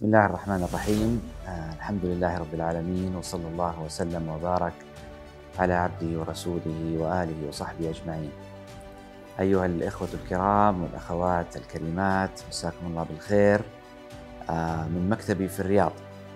بسم الله الرحمن الرحيم. الحمد لله رب العالمين، وصلى الله وسلم وبارك على عبده ورسوله وآله وصحبه أجمعين. أيها الإخوة الكرام والأخوات الكريمات، مساكم الله بالخير من مكتبي في الرياض.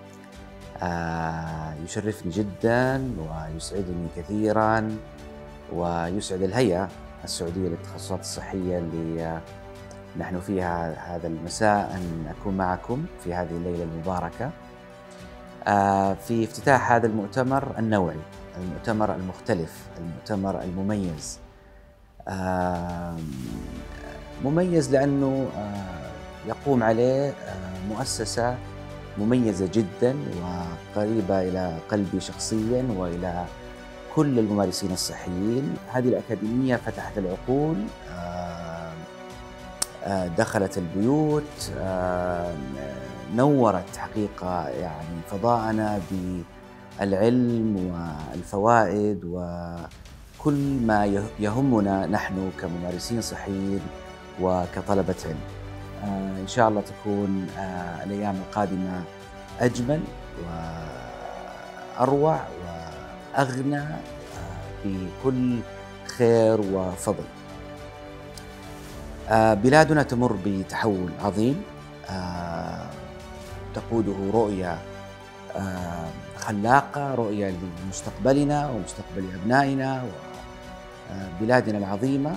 يشرفني جدا ويسعدني كثيرا ويسعد الهيئة السعودية للتخصصات الصحية اللي نحن فيها هذا المساء أن أكون معكم في هذه الليلة المباركة في افتتاح هذا المؤتمر النوعي، المؤتمر المختلف، المؤتمر المميز. مميز لأنه يقوم عليه مؤسسة مميزة جدا وقريبة إلى قلبي شخصيا وإلى كل الممارسين الصحيين. هذه الأكاديمية فتحت العقول، دخلت البيوت، نورت حقيقة يعني فضاءنا بالعلم والفوائد وكل ما يهمنا نحن كممارسين صحيين وكطلبة علم. إن شاء الله تكون الأيام القادمة أجمل وأروع وأغنى بكل خير وفضل. بلادنا تمر بتحول عظيم تقوده رؤية خلاقة، رؤية لمستقبلنا ومستقبل أبنائنا وبلادنا العظيمة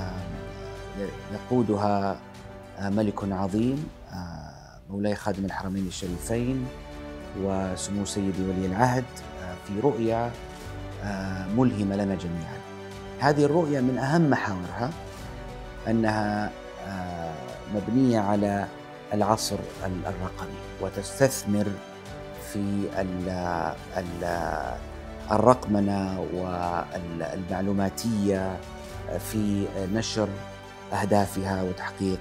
يقودها ملك عظيم مولاي خادم الحرمين الشريفين وسمو سيدي ولي العهد في رؤية ملهمة لنا جميعا. هذه الرؤية من أهم محاورها أنها مبنية على العصر الرقمي وتستثمر في الرقمنة والمعلوماتية في نشر أهدافها وتحقيق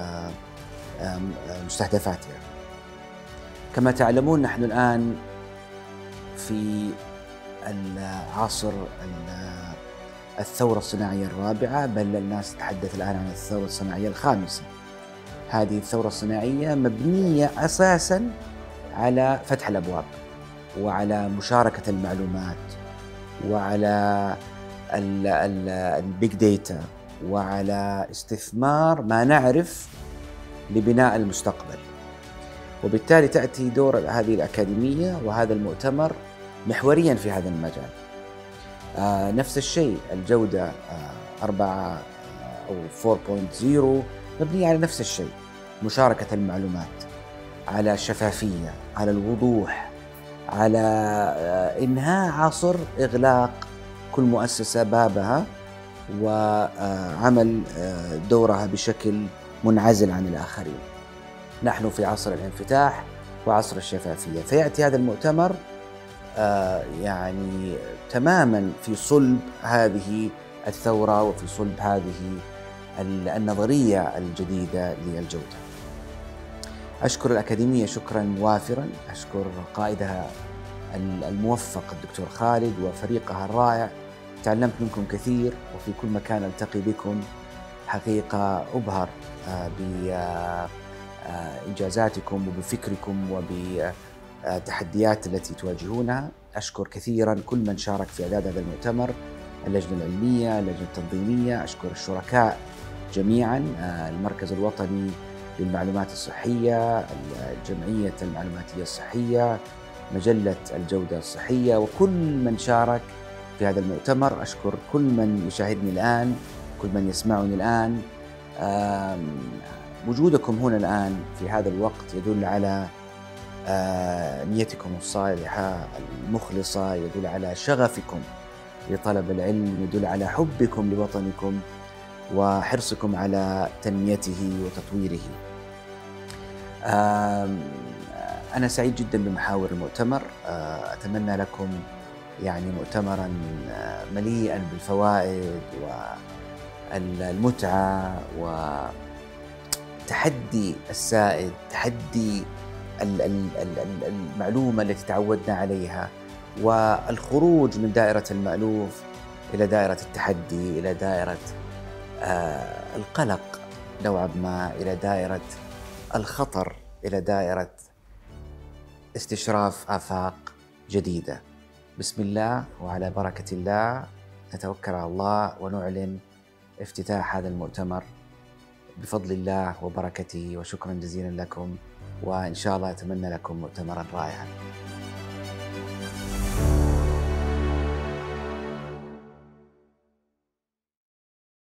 مستهدفاتها. كما تعلمون نحن الآن في العصر الثورة الصناعية الرابعة، بل الناس تتحدث الآن عن الثورة الصناعية الخامسة. هذه الثورة الصناعية مبنية أساساً على فتح الأبواب وعلى مشاركة المعلومات وعلى البيج داتا وعلى استثمار ما نعرف لبناء المستقبل. وبالتالي تأتي دور هذه الأكاديمية وهذا المؤتمر محورياً في هذا المجال. نفس الشيء الجودة 4 أو 4.0 مبنية على نفس الشيء، مشاركة المعلومات، على الشفافية، على الوضوح، على إنهاء عصر إغلاق كل مؤسسة بابها وعمل دورها بشكل منعزل عن الآخرين. نحن في عصر الانفتاح وعصر الشفافية، فيأتي هذا المؤتمر يعني تماما في صلب هذه الثورة وفي صلب هذه النظرية الجديدة للجودة. أشكر الأكاديمية شكرا وافرا، أشكر قائدها الموفق الدكتور خالد وفريقها الرائع. تعلمت منكم كثير وفي كل مكان ألتقي بكم حقيقة أبهر بإنجازاتكم وبفكركم وبتحديات التي تواجهونها. أشكر كثيرا كل من شارك في إعداد هذا المؤتمر، اللجنة العلمية، اللجنة التنظيمية، أشكر الشركاء جميعا، المركز الوطني للمعلومات الصحية، الجمعية المعلوماتية الصحية، مجلة الجودة الصحية، وكل من شارك في هذا المؤتمر. أشكر كل من يشاهدني الآن، كل من يسمعني الآن. وجودكم هنا الآن في هذا الوقت يدل على نيتكم الصالحة المخلصة، يدل على شغفكم لطلب العلم، يدل على حبكم لوطنكم وحرصكم على تنميته وتطويره. أنا سعيد جدا بمحاور المؤتمر. أتمنى لكم يعني مؤتمرا مليئا بالفوائد والمتعة وتحدي السائد، تحدي المعلومة التي تعودنا عليها، والخروج من دائرة المألوف إلى دائرة التحدي، إلى دائرة القلق نوعا ما، إلى دائرة الخطر، إلى دائرة استشراف آفاق جديدة. بسم الله وعلى بركة الله نتوكل على الله ونعلن افتتاح هذا المؤتمر بفضل الله وبركته، وشكرا جزيلا لكم، وإن شاء الله أتمنى لكم مؤتمرا رائعا.